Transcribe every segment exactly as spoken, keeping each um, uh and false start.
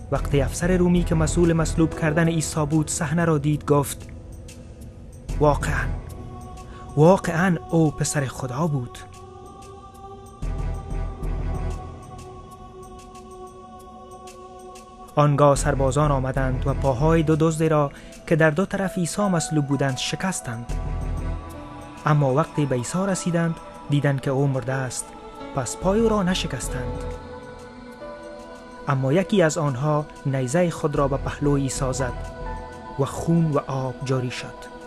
وقتی افسر رومی که مسئول مصلوب کردن عیسی بود صحنه را دید گفت واقعاً واقعاً او پسر خدا بود. آنگاه سربازان آمدند و پاهای دو دزدی را که در دو طرف عیسی مصلوب بودند شکستند. اما وقتی به عیسی رسیدند دیدند که او مرده است، پس پای او را نشکستند. اما یکی از آنها نیزه خود را به پهلوی عیسی زد و خون و آب جاری شد.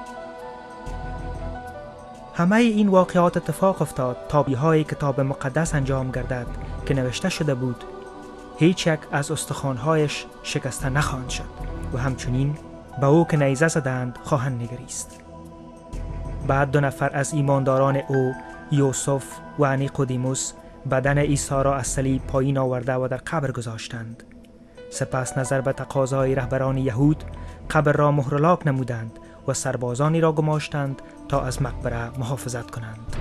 همه این واقعات اتفاق افتاد تا بی‌های کتاب مقدس انجام گردد که نوشته شده بود هیچ یک از استخوان‌هایش شکسته نخواهند شد و همچنین به او که نیزه زدند خواهند نگریست. بعد دو نفر از ایمانداران او، یوسف و نیقودیموس، بدن عیسی را از صلیب پایین آورده و در قبر گذاشتند. سپس نظر به تقاضای رهبران یهود قبر را مهرلاک نمودند و سربازانی را گماشتند تا از مقبره محافظت کنند.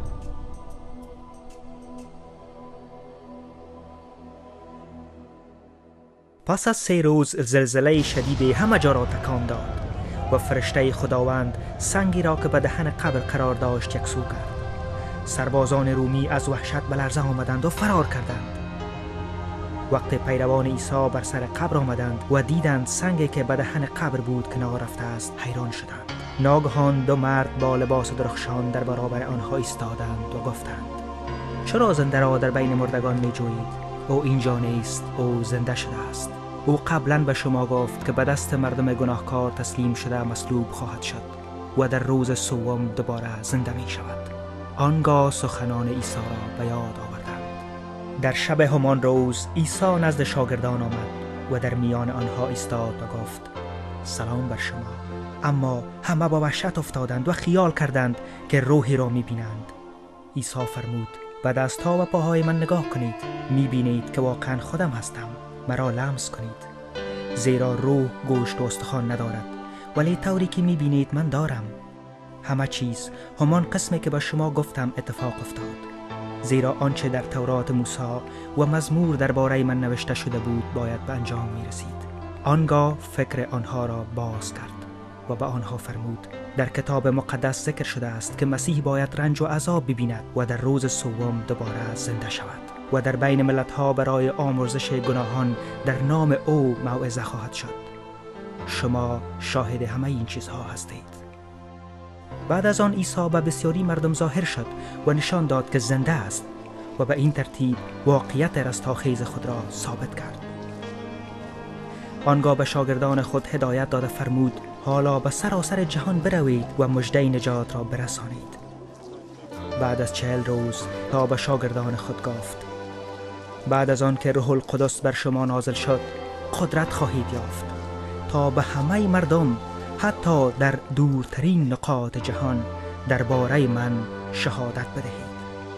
پس از سه روز زلزله شدید همه جا را تکان داد و فرشته خداوند سنگی را که به دهن قبر قرار داشت یکسو کرد. سربازان رومی از وحشت به لرزه آمدند و فرار کردند. وقتی پیروان عیسی بر سر قبر آمدند و دیدند سنگی که به دهن قبر بود کنار رفته است، حیران شدند. ناگهان دو مرد با لباس درخشان در برابر آنها ایستادند و گفتند چرا زنده را در بین مردگان می جویید؟ او اینجا نیست، او زنده شده است. او قبلا به شما گفت که به دست مردم گناهکار تسلیم شده مصلوب خواهد شد و در روز سوم دوباره زنده می شود. آنگاه سخنان عیسی را به یاد آوردند. در شب همان روز عیسی نزد شاگردان آمد و در میان آنها ایستاد و گفت سلام بر شما. اما همه با وحشت افتادند و خیال کردند که روحی را می بینند. عیسی فرمود به دست‌ها و پاهای من نگاه کنید، می بینید که واقعا خودم هستم. مرا لمس کنید، زیرا روح گوشت و استخوان ندارد، ولی طوری که می بینید من دارم. همه چیز همان قسمی که به شما گفتم اتفاق افتاد، زیرا آنچه در تورات موسی و مزمور درباره من نوشته شده بود باید به انجام می رسید. آنگاه فکر آنها را باز کرد و به آنها فرمود در کتاب مقدس ذکر شده است که مسیح باید رنج و عذاب ببیند و در روز سوم دوباره زنده شود و در بین ملت‌ها برای آمرزش گناهان در نام او موعظه خواهد شد. شما شاهد همه این چیزها هستید. بعد از آن عیسی به بسیاری مردم ظاهر شد و نشان داد که زنده است و به این ترتیب واقعیت رستاخیز خود را ثابت کرد. آنگاه به شاگردان خود هدایت داده فرمود حالا به سراسر جهان بروید و مژده نجات را برسانید. بعد از چهل روز تا به شاگردان خود گفت بعد از آن که روح القدس بر شما نازل شد قدرت خواهید یافت تا به همه مردم حتی در دورترین نقاط جهان درباره من شهادت بدهید.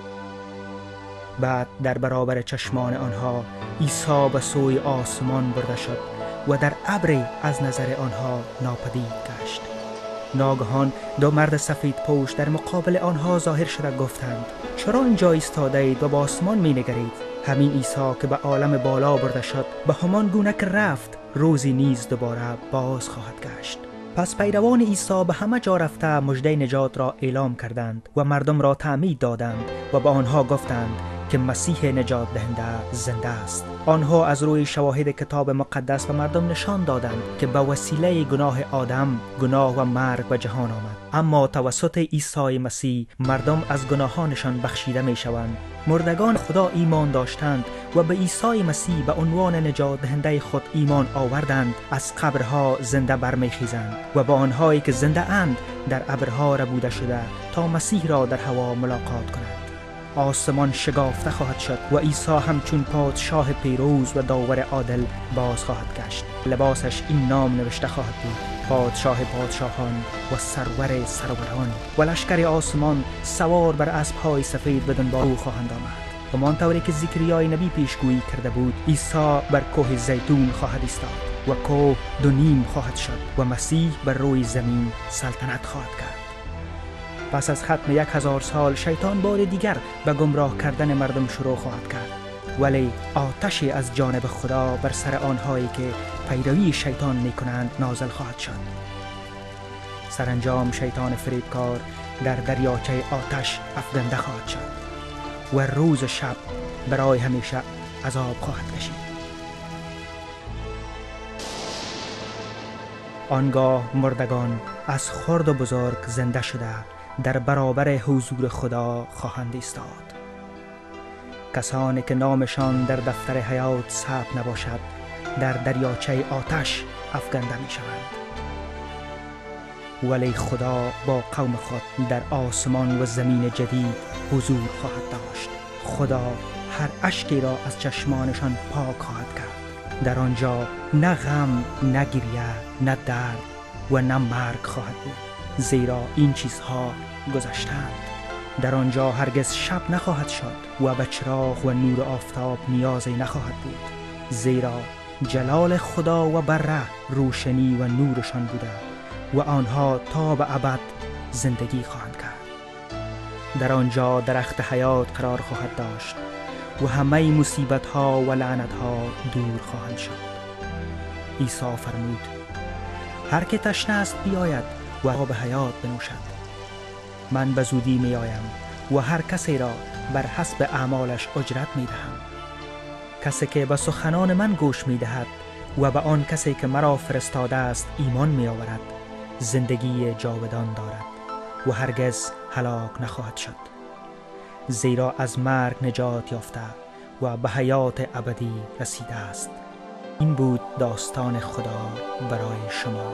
بعد در برابر چشمان آنها عیسی به سوی آسمان برده شد و در ابری از نظر آنها ناپدید گشت. ناگهان دو مرد سفید پوش در مقابل آنها ظاهر شده گفتند چرا اینجا ایستاده اید و به آسمان می نگرید؟ همین عیسی که به عالم بالا برده شد به همان گونه که رفت روزی نیز دوباره باز خواهد گشت. پس پیروان عیسی به همه جا رفته مژده نجات را اعلام کردند و مردم را تعمید دادند و به آنها گفتند که مسیح نجات دهنده زنده است. آنها از روی شواهد کتاب مقدس به مردم نشان دادند که به وسیله گناه آدم گناه و مرگ به جهان آمد، اما توسط عیسی مسیح مردم از گناهانشان بخشیده می شوند. مردگان خدا ایمان داشتند و به عیسی مسیح به عنوان نجات دهنده خود ایمان آوردند از قبرها زنده برمیخیزند و با آنهایی که زنده اند در ابرها ربوده شده تا مسیح را در هوا ملاقات کنند. آسمان شگافته خواهد شد و عیسی همچون پادشاه پیروز و داور عادل باز خواهد گشت. لباسش این نام نوشته خواهد بود: پادشاه پادشاهان و سرور سروران. و لشکر آسمان سوار بر اسب‌های سفید به دنبال او خواهند آمد. همانطوری که زکریای نبی پیشگویی کرده بود، عیسی بر کوه زیتون خواهد ایستاد و کوه دو نیم خواهد شد و مسیح بر روی زمین سلطنت خواهد کرد. پس از ختم یک هزار سال شیطان بار دیگر به گمراه کردن مردم شروع خواهد کرد ولی آتشی از جانب خدا بر سر آنهایی که پیروی شیطان می کنند نازل خواهد شد. سرانجام شیطان فریبکار در دریاچه آتش افکنده خواهد شد و روز و شب برای همیشه عذاب خواهد کشید. آنگاه مردگان از خرد و بزرگ زنده شده در برابر حضور خدا خواهند ایستاد. کسانی که نامشان در دفتر حیات ثبت نباشد در دریاچه آتش افکنده می شوند. ولی خدا با قوم خود در آسمان و زمین جدید حضور خواهد داشت. خدا هر اشکی را از چشمانشان پاک خواهد کرد. در آنجا نه غم، نه گریه، نه درد و نه مرگ خواهد بود، زیرا این چیزها گذشتند. در آنجا هرگز شب نخواهد شد و به چراغ و نور آفتاب نیازی نخواهد بود، زیرا جلال خدا و بره روشنی و نورشان بوده و آنها تا به ابد زندگی خواهند کرد. در آنجا درخت حیات قرار خواهد داشت و همه مصیبت ها و لعنت ها دور خواهند شد. عیسی فرمود: هر که تشنه است بیاید و آب حیات بنوشد. من به زودی می آیم و هر کسی را بر حسب اعمالش اجرت می دهم. کسی که به سخنان من گوش می دهد و به آن کسی که مرا فرستاده است ایمان می آورد زندگی جاودان دارد و هرگز هلاک نخواهد شد، زیرا از مرگ نجات یافته و به حیات ابدی رسیده است. این بود داستان خدا برای شما.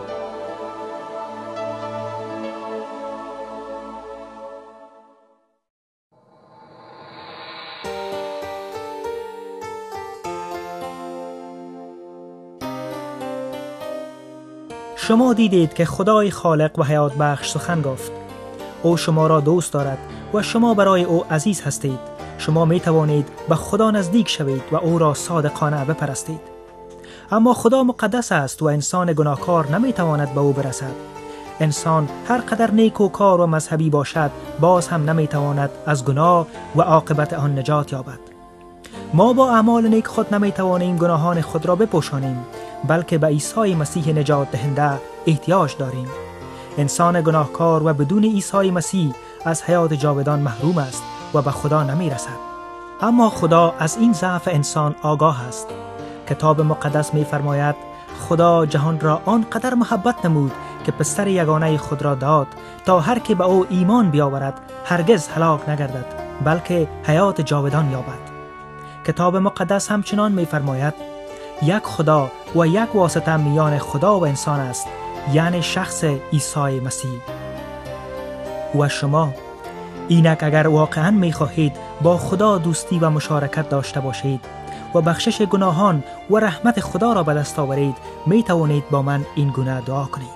شما دیدید که خدای خالق و حیات بخش سخن گفت. او شما را دوست دارد و شما برای او عزیز هستید. شما می توانید به خدا نزدیک شوید و او را صادقانه بپرستید. اما خدا مقدس است و انسان گناهکار نمی تواند به او برسد. انسان هر قدر نیک و کار و مذهبی باشد باز هم نمی تواند از گناه و عاقبت آن نجات یابد. ما با اعمال نیک خود نمی توانیم گناهان خود را بپوشانیم، بلکه به عیسی مسیح نجات دهنده احتیاج داریم. انسان گناهکار و بدون عیسی مسیح از حیات جاودان محروم است و به خدا نمی رسد. اما خدا از این ضعف انسان آگاه است. کتاب مقدس می فرماید خدا جهان را آنقدر محبت نمود که پسر یگانه خود را داد تا هر که به او ایمان بیاورد هرگز هلاک نگردد بلکه حیات جاودان یابد. کتاب مقدس همچنان می فرماید یک خدا و یک واسطه میان خدا و انسان است، یعنی شخص عیسی مسیح. و شما اینک اگر واقعا می خواهید با خدا دوستی و مشارکت داشته باشید و بخشش گناهان و رحمت خدا را به دست آورید، می توانید با من این گونه دعا کنید: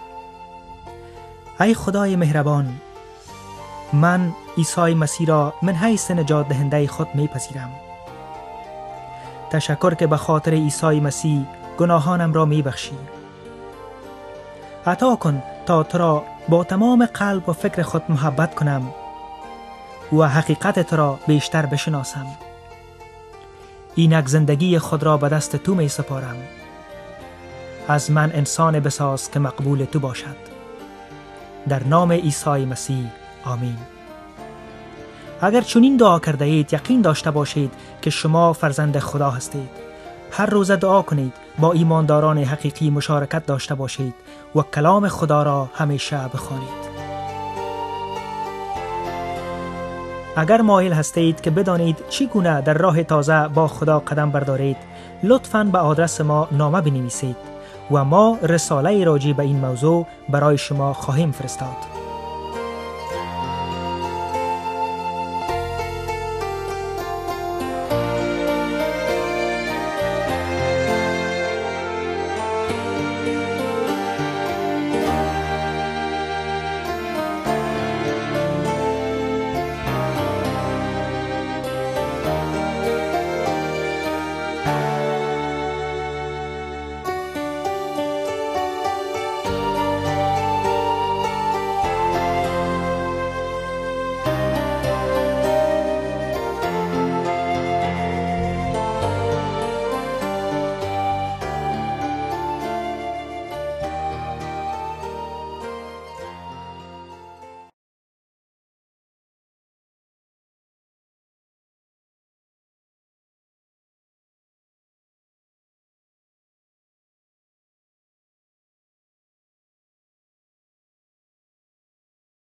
ای خدای مهربان، من عیسی مسیح را من حیث نجات دهنده خود می پذیرم. تشکر که به خاطر عیسی مسیح گناهانم را می بخشی. عطا کن تا تو را با تمام قلب و فکر خود محبت کنم و حقیقت تو را بیشتر بشناسم. اینک زندگی خود را به دست تو می سپارم. از من انسان بساز که مقبول تو باشد. در نام عیسی مسیح آمین. اگر چنین دعا کرده اید یقین داشته باشید که شما فرزند خدا هستید. هر روز دعا کنید، با ایمانداران حقیقی مشارکت داشته باشید و کلام خدا را همیشه بخوانید. اگر مایل هستید که بدانید چگونه در راه تازه با خدا قدم بردارید، لطفاً به آدرس ما نامه بنویسید و ما رساله راجع به این موضوع برای شما خواهیم فرستاد.